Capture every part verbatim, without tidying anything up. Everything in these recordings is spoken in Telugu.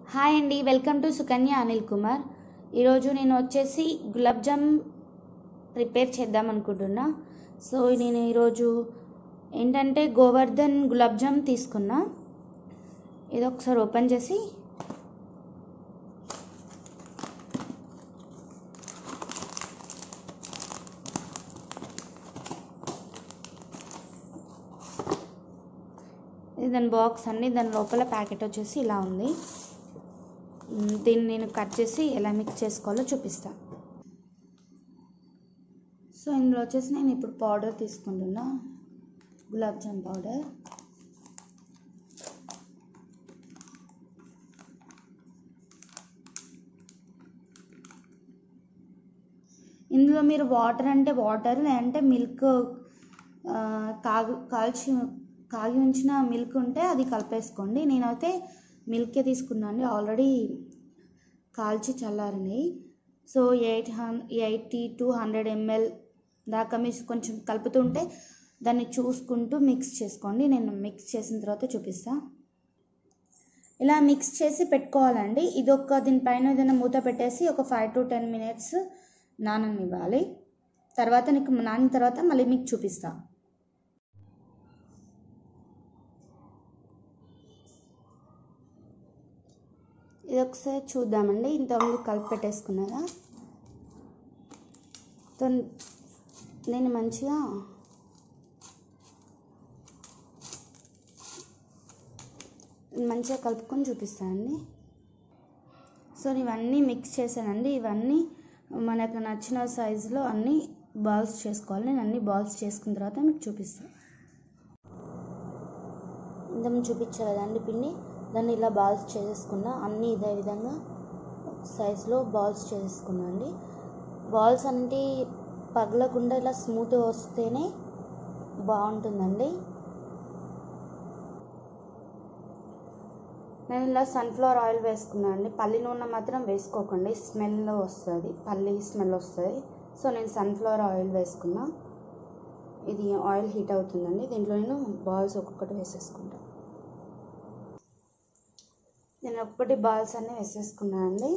హాయ్ అండి, వెల్కమ్ టు సుకన్య అనిల్ కుమార్. ఈరోజు నేను వచ్చేసి గులాబ్ జామ్ ప్రిపేర్ చేద్దాం అనుకుంటున్నా. సో నేను ఈరోజు ఏంటంటే గోవర్ధన్ గులాబ్ జామ్ తీసుకున్నా. ఇది ఒకసారి ఓపెన్ చేసి ఇది దాని బాక్స్ అన్ని దాని లోపల ప్యాకెట్ వచ్చేసి ఇలా ఉంది. దీన్ని నేను కట్ చేసి ఎలా మిక్స్ చేసుకోవాలో చూపిస్తా. సో ఇందులో వచ్చేసి నేను ఇప్పుడు పౌడర్ తీసుకుంటున్నా, గులాబ్ జామ్ పౌడర్. ఇందులో మీరు వాటర్ అంటే వాటర్, లేదంటే మిల్క్ కాగు కాల్చి కాగి ఉంచిన మిల్క్ ఉంటే అది కలిపేసుకోండి. నేనైతే మిల్కే తీసుకున్నాను, ఆల్రెడీ కాల్చి చల్లారినాయి. So eight hun eighty to hundred ML దాకా మీరు కొంచెం కలుపుతుంటే దాన్ని చూసుకుంటూ మిక్స్ చేసుకోండి. నేను మిక్స్ చేసిన తర్వాత చూపిస్తా. ఇలా మిక్స్ చేసి పెట్టుకోవాలండి. ఇది ఒక దీనిపైన ఏదైనా మూత పెట్టేసి ఒక ఫైవ్ టు టెన్ మినిట్స్ నాననివ్వాలి. తర్వాత నీకు నానిన తర్వాత మళ్ళీ మీకు చూపిస్తా. ఇది ఒకసారి చూద్దామండి. ఇంతకుముందు కలిపి పెట్టేసుకున్నారా. నేను మంచిగా మంచిగా కలుపుకొని చూపిస్తానండి. సో ఇవన్నీ మిక్స్ చేశానండి. ఇవన్నీ మనకు నచ్చిన సైజులో అన్నీ బాల్స్ చేసుకోవాలి. నేను అన్ని బాల్స్ చేసుకున్న తర్వాత మీకు చూపిస్తాను. ఇంతకుముందు చూపించా కదండి పిండి, దాన్ని ఇలా బాల్స్ చేసేసుకున్నా. అన్నీ ఇదే విధంగా సైజులో బాల్స్ చేసేసుకున్నా అండి. బాల్స్ అంటే పగలకుండా ఇలా స్మూత్ వస్తేనే బాగుంటుందండి. నేను ఇలా సన్ఫ్లవర్ ఆయిల్ వేసుకున్నాను అండి. పల్లి నూనె మాత్రం వేసుకోకండి, స్మెల్ వస్తుంది, పల్లి స్మెల్ వస్తుంది. సో నేను సన్ఫ్లవర్ ఆయిల్ వేసుకున్నా. ఇది ఆయిల్ హీట్ అవుతుందండి. దీంట్లో నేను బాల్స్ ఒక్కొక్కటి వేసేసుకుంటాను. నేను ఒక్కటి బాల్స్ అన్నీ వేసేసుకున్నాను అండి.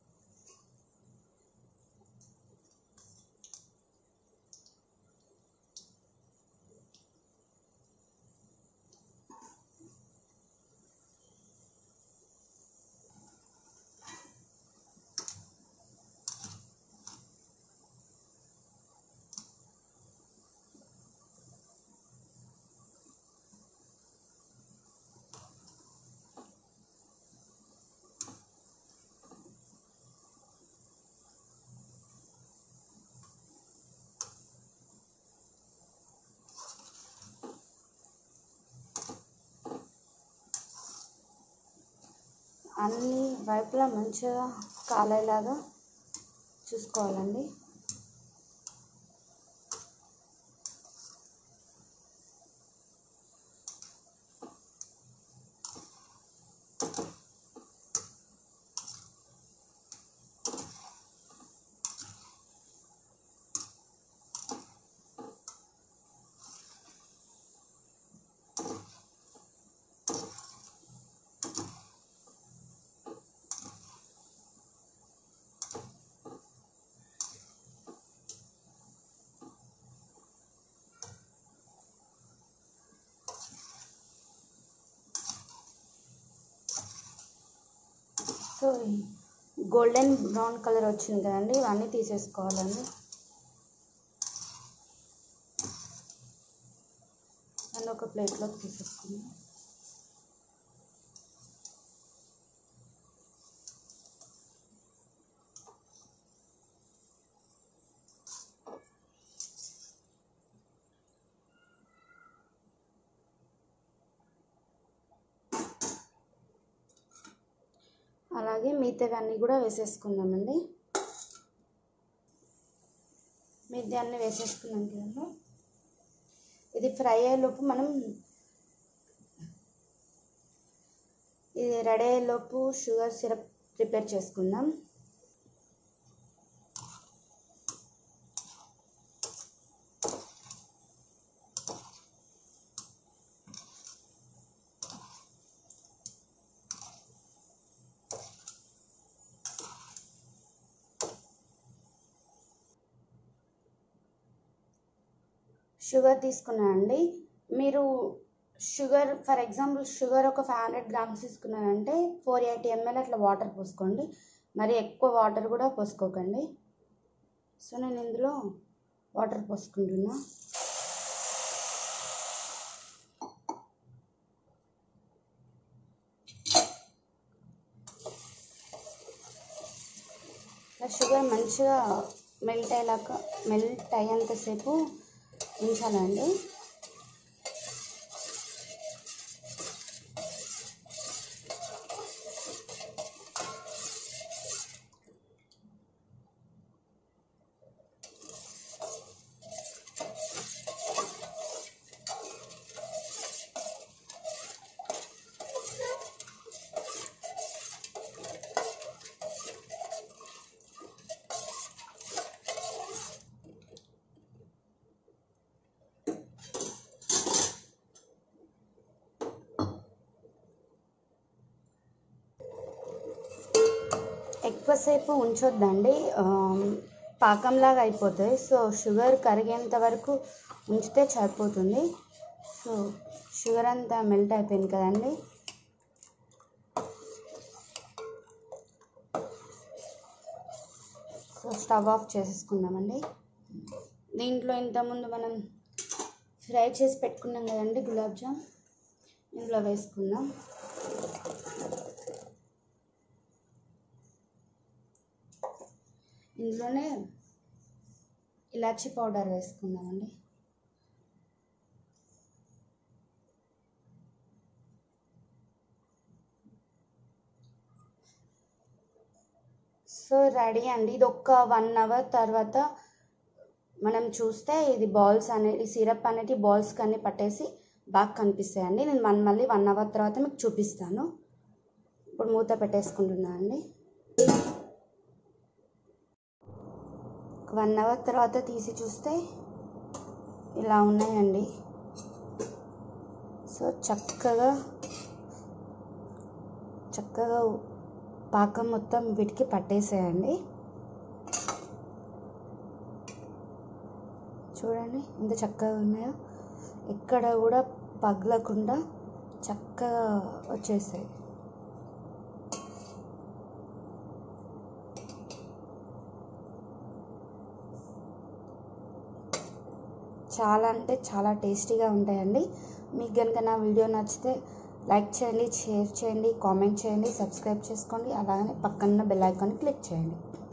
అన్ని వైపులా మంచిగా కాలేలాగా చూసుకోవాలండి. సో గోల్డెన్ బ్రౌన్ కలర్ వచ్చింది కదండి, ఇవన్నీ తీసేసుకోవాలండి. అండ్ ఒక ప్లేట్లోకి తీసేసుకుందాం. అలాగే మిగతావన్నీ కూడా వేసేసుకుందామండి. మిగతా అన్నీ వేసేసుకున్నాం కదా. ఇది ఫ్రై అయ్యేలోపు మనం ఇది రెడీ అయ్యేలోపు షుగర్ సిరప్ ప్రిపేర్ చేసుకుందాం. షుగర్ తీసుకున్నానండి. మీరు షుగర్ ఫర్ ఎగ్జాంపుల్ షుగర్ ఒక ఫైవ్ హండ్రెడ్ గ్రామ్స్ తీసుకున్నారంటే ఫోర్ ఎయిటీ ఎంఎల్ అట్లా వాటర్ పోసుకోండి. మరి ఎక్కువ వాటర్ కూడా పోసుకోకండి. సో నేను ఇందులో వాటర్ పోసుకుంటున్నా. షుగర్ మంచిగా మెల్ట్ అయ్యాక మెల్ట్ అయ్యేంతసేపు ఉంచాలండి. ఎక్కువసేపు ఉంచొద్దండి, పాకంలాగా అయిపోతుంది. సో షుగర్ కరిగేంత వరకు ఉంచితే సరిపోతుంది. సో షుగర్ అంతా మెల్ట్ అయిపోయింది కదండి. సో స్టవ్ ఆఫ్ చేసేసుకుందామండి. దీంట్లో ఇంతకుముందు మనం ఫ్రై చేసి పెట్టుకున్నాం కదండి గులాబ్ జామ్, ఇందులో వేసుకుందాం. ఇందులోనే ఇలాచీ పౌడర్ వేసుకుందామండి. సో రెడీ అండి. ఇది ఒక వన్ అవర్ తర్వాత మనం చూస్తే ఇది బాల్స్ అనేది సిరప్ అనేది బాల్స్ కానీ పట్టేసి బాగా కనిపిస్తాయండి. నేను వన్ మళ్ళీ వన్ అవర్ తర్వాత మీకు చూపిస్తాను. ఇప్పుడు మూత పెట్టేసుకుంటున్నాను అండి. వన్ అవర్ తర్వాత తీసి చూస్తే ఇలా ఉన్నాయండి. సో చక్కగా చక్కగా పాకం మొత్తం వీటికి పట్టేసేయండి. చూడండి ఎంత చక్కగా ఉన్నాయో, ఎక్కడ కూడా పగలకుండా చక్కగా వచ్చేసాయి. చాలా అంటే చాలా టేస్టీగా ఉంటాయండి. మీకు కనుక నా వీడియో నచ్చితే లైక్ చేయండి, షేర్ చేయండి, కామెంట్ చేయండి, సబ్స్క్రైబ్ చేసుకోండి. అలాగనే పక్కన బెల్ ఐకాన్ క్లిక్ చేయండి.